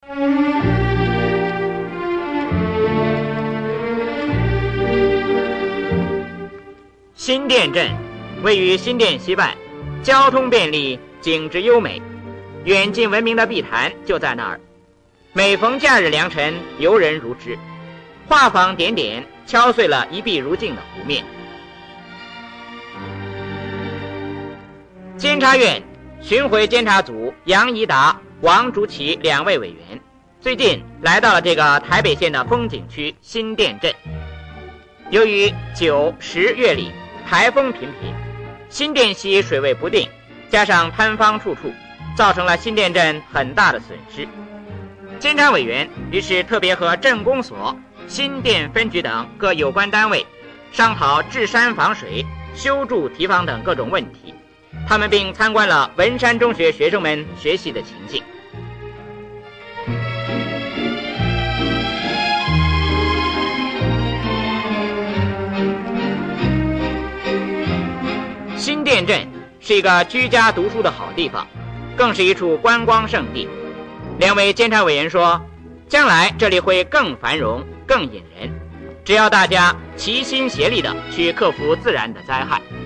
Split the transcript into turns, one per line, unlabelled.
新店镇位于新店西半，交通便利，景致优美，远近闻名的碧潭就在那儿。每逢假日良辰，游人如织，画舫点点，敲碎了一碧如镜的湖面。监察院巡回监察组杨宜达、王竹奇2位委员最近来到了这个台北县的风景区新店镇。由于9、10月里台风频频，新店溪水位不定，加上坍方处处，造成了新店镇很大的损失。监察委员于是特别和镇公所、新店分局等各有关单位商讨治山防水、修筑堤防等各种问题。他们并参观了文山中学学生们学习的情景。新店镇是一个居家读书的好地方，更是一处观光胜地。2位监察委员说，将来这里会更繁荣、更引人，只要大家齐心协力地去克服自然的灾害。